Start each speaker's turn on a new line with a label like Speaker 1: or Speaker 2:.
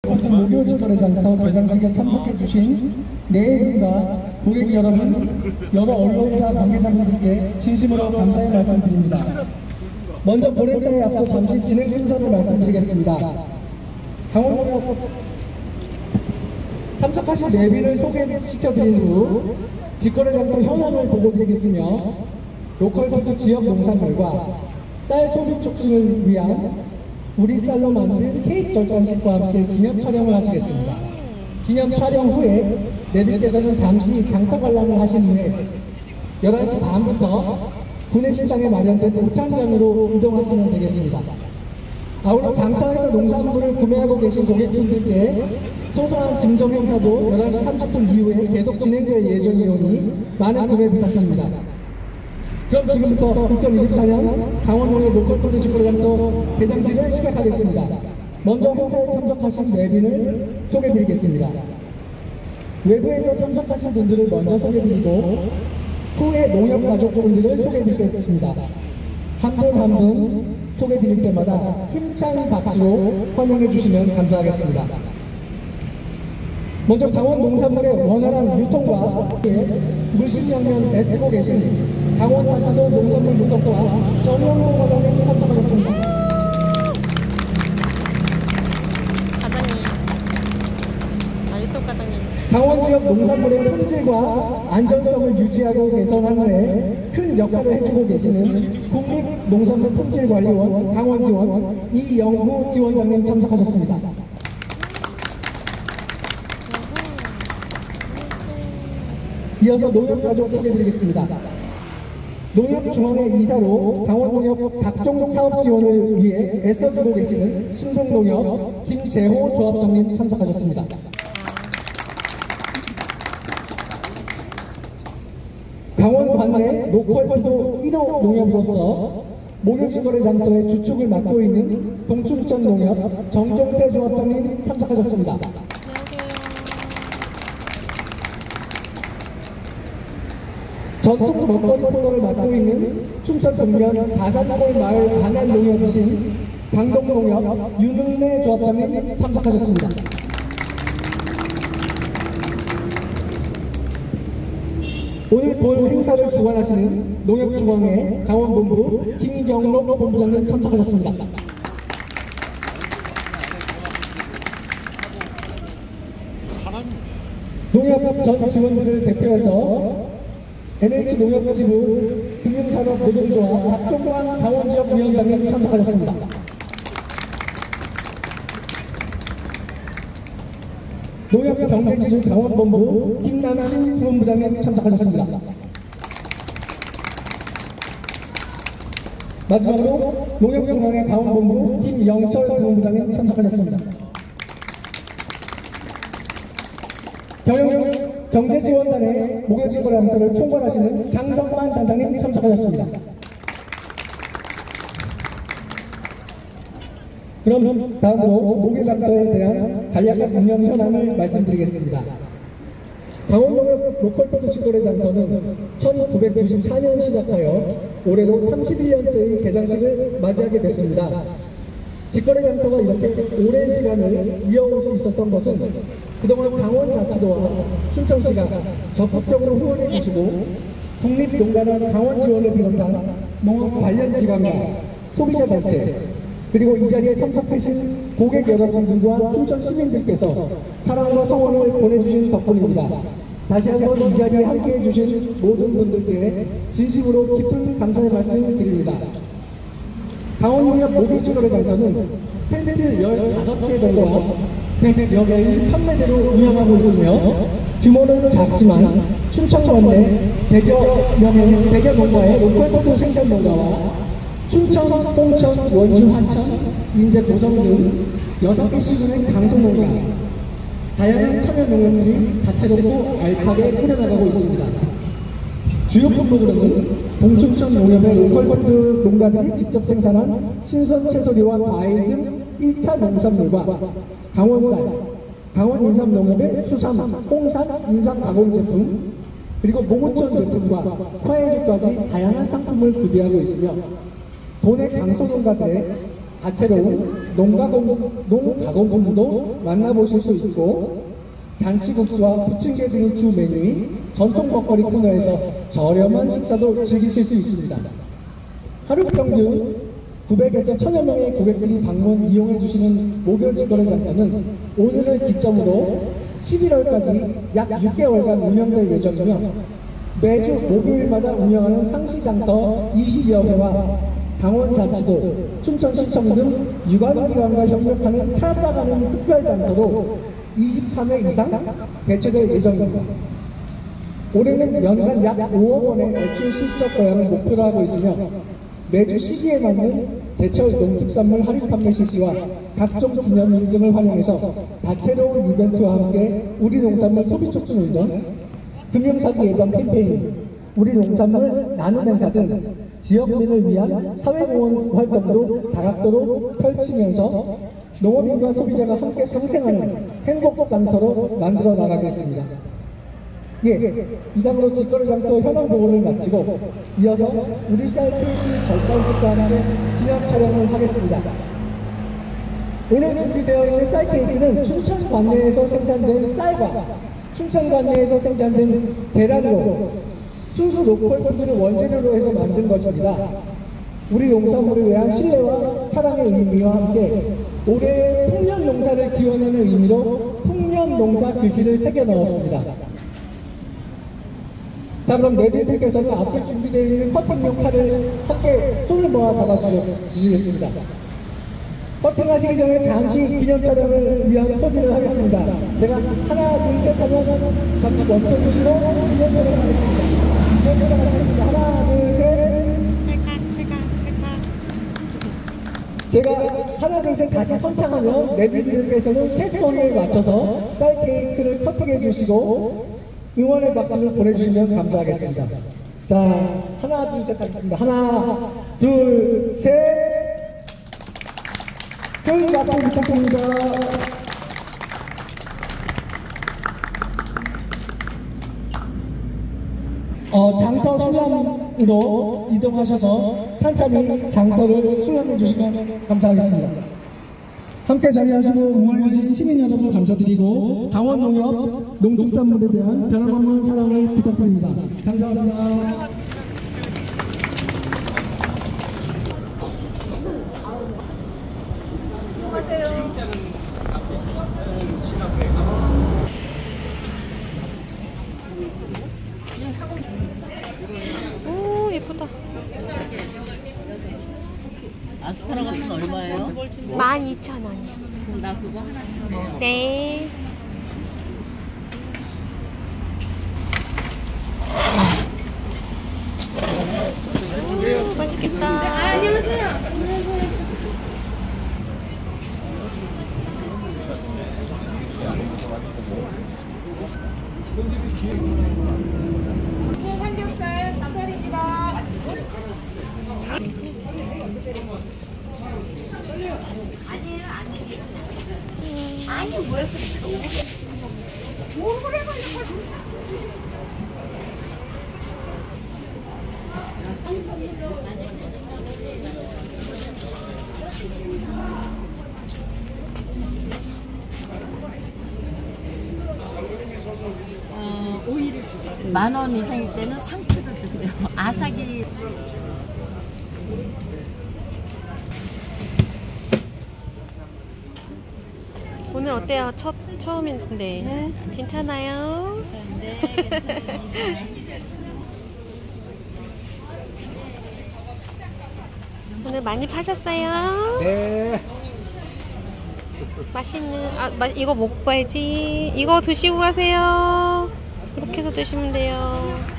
Speaker 1: 모든 목요일 거래장터 개장식에 참석해주신 내일과 고객 여러분, 여러 언론사 관계자분들께 진심으로 감사의 말씀드립니다. 먼저 브랜드에 앞서 잠시 진행 순서를 말씀드리겠습니다. 강원동역 참석하신 내비를 소개시켜드린 후 직거래장터 현황을 보고드리겠으며 로컬푸드 지역 농산물과 쌀 소비 촉진을 위한 우리 쌀로 만든 케이크 절단식과 함께 기념 촬영을 하시겠습니다. 기념 촬영 후에 내비께서는 잠시 장터 관람을 하신 후에 11시 반부터 구내식당에 마련된 옷장장으로 이동하시면 되겠습니다. 아울러 장터에서 농산물을 구매하고 계신 고객분들께 소소한 증정 행사도 11시 30분 이후에 계속 진행될 예정이오니 많은 구매 부탁드립니다. 그럼 지금부터 2024년 강원동의 로컬푸드 직거래장터 개장식을 시작하겠습니다. 먼저 행사에 참석하신 내빈을 소개드리겠습니다. 외부에서 참석하신 분들을 먼저 소개드리고 후에 농협 가족분들을 소개드리겠습니다. 한 분 한 분 소개드릴 때마다 힘찬 박수로 환영해 주시면 감사하겠습니다. 먼저 강원 농산물의 원활한 유통과 물심양면 애쓰고 계신 강원 자치도 농산물 무역과 정영호 과장님 참석하셨습니다.
Speaker 2: 과장님, 유통 과장님.
Speaker 1: 강원 지역 농산물의 품질과 안전성을 유지하고 개선하는 데 큰 역할을 해주고 계시는 국립농산물품질관리원 강원지원 이영구 지원장님 참석하셨습니다. 이어서 농협가족 소개해드리겠습니다. 농협중앙회 이사로 강원농협 각종 사업 지원을 위해 애써주고 계시는 신북농협 김재호 조합장님 참석하셨습니다. 강원 관내 로컬푸드 1호 농협으로서 목요일거래장터의 주축을 맡고 있는 동춘천 농협 정종태 조합장님 참석하셨습니다. 전통 먹거리 코너를 맡고 있는 춘천 동면 다산골 마을 관할 농협이신 강동농협 윤은래 조합장님 참석하셨습니다. 오늘 볼 행사를 주관하시는 농협중앙회 강원본부 김경록 본부장님 참석하셨습니다. 농협 전 직원들을 대표해서 NH농협지부 금융산업 노동조합 박종광 강원지역위원장님 참석하셨습니다. 농협 경제지주 강원본부 김남진 부본부장님 참석하셨습니다. 마지막으로 농협중앙회 강원본부 김영철 부본부장님 참석하셨습니다. 경제지원단의 목요일거래장터를 총괄하시는 장성만 단장님 참석하셨습니다. 그럼 다음으로 목요일장터에 대한 간략한 운영 현황을 말씀드리겠습니다. 강원농협 로컬푸드 직거래장터는 1994년 시작하여 올해로 31년째의 개장식을 맞이하게 됐습니다. 직거래장터가 이렇게 오랜 시간을 이어올 수 있었던 것은 그동안 강원자치도와 춘천시가 적극적으로 후원해 주시고 국립농가나 강원지원을 비롯한 농업 관련 기관과 소비자단체 그리고 이 자리에 참석하신 고객 여러분들과 춘천 시민들께서 사랑과 성원을 보내주신 덕분입니다. 다시 한번 이 자리에 함께해 주신 모든 분들께 진심으로 깊은 감사의 말씀을 드립니다. 강원농협 목요일거래장터는 팬들 15개 정도와 100여 개의 판매대로 운영하고 있으며 규모는 작지만 춘천 내 100여 농가의 로컬푸드 생산 농가와 춘천, 홍천, 원주, 화천, 인제, 도성 등 6개 시군의 강성농가 다양한 참여 농협들이 다채롭고 알차게 꾸려나가고 있습니다. 주요 프로그램은 동춘천 농협의 로컬푸드 농가들이 직접 생산한 신선 채소류와 과일 등 1차 농산물과 강원쌀, 강원 인삼농협의 수삼, 홍산, 인삼 가공 제품, 그리고 모고천 제품과 화해기까지 다양한 상품을 구비하고 있으며 도내 강소농가들의 다채로운 농가공품도 만나보실 수 있고 잔치국수와 부침개 등이 주 메뉴인 전통 먹거리 코너에서 저렴한 식사도 즐기실 수 있습니다. 하루 평균 900에서 1000여 명의 고객들이 방문 이용해 주시는 목요일 직거래 장터는 오늘을 기점으로 11월까지 약 6개월간 운영될 예정이며 매주 목요일마다 운영하는 상시장터 20여 회와 강원자치도, 춘천시청 등 유관기관과 협력하는 찾아가는 특별장터로 23회 이상 개최될 예정입니다. 올해는 연간 약 5억 원의 매출 실적 거양을 목표로 하고 있으며 매주 시기에 맞는 제철 농특산물 할인 판매 실시와 각종 기념일 등을 활용해서 다채로운 이벤트와 함께 우리 농산물 소비 촉진 운동, 금융사기 예방 캠페인, 우리 농산물 나눔 행사 등 지역민을 위한 사회공헌 활동도 다각도로 펼치면서 농업인과 소비자가 함께 상생하는 행복장터로 만들어 나가겠습니다. 이상으로 직거래 장터 현황 보고를 마치고 이어서 우리 쌀 케이크 절단식과 함께 기념 촬영을 하겠습니다. 오늘 준비되어 있는 쌀 케이크는 춘천 관내에서 생산된 쌀과 춘천 관내에서 생산된 계란으로 순수 로컬 푸드를 원재료로 해서 만든 것입니다. 우리 농산물을 위한 신뢰와 사랑의 의미와 함께 올해 풍년 농사를 기원하는 의미로 풍년 농사 글씨를 새겨 넣었습니다. 자, 그럼 내빈들께서는 앞에 준비되어 있는 커팅용 칼을 함께 손을 모아 잡아주시겠습니다. 커팅하시기 전에 잠시 기념 촬영을 위한 포즈를 하겠습니다. 제가 하나, 둘, 셋 하면 잠시 멈춰주시고 기념 촬영하겠습니다. 기념 촬영하시겠습니다. 하나, 둘, 셋. 제가 하나, 둘, 셋 다시 선창하면 내빈들께서는 셋 소리에 맞춰서 쌀 케이크를 커팅해 주시고 응원의 박수를 보내주시면 감사하겠습니다. 자, 하나, 둘, 셋 하겠습니다. 하나, 둘, 셋. 큰 박수 부탁드립니다. 장터 수람으로 이동하셔서 찬찬히 장터를 수람해 주시면 감사하겠습니다. 함께 자리하시고 응원해주신 시민 여러분 감사드리고 강원농협 농축산물에 대한 변함없는 사랑을 부탁드립니다. 감사합니다.
Speaker 2: 오, 예쁘다.
Speaker 3: 아스파라거스는 얼마예요?
Speaker 2: 12,000원이요.
Speaker 3: 그럼 나 그거 하나 주세요.
Speaker 2: 네. 오, 맛있겠다. 안녕하세요.
Speaker 4: 삼겹살 닭살입니다. 아니 뭐야? 뭘 그래 가지고?
Speaker 3: 오이를 주세요. 10,000원 이상일 때는 상추를 주세요. 아삭이.
Speaker 2: 오늘 어때요? 처음인데 괜찮아요?
Speaker 3: 네, 괜찮습니다.
Speaker 2: 오늘 많이 파셨어요?
Speaker 1: 네.
Speaker 2: 맛있는 이거 먹어야지. 이거 드시고 가세요. 이렇게 해서 드시면 돼요.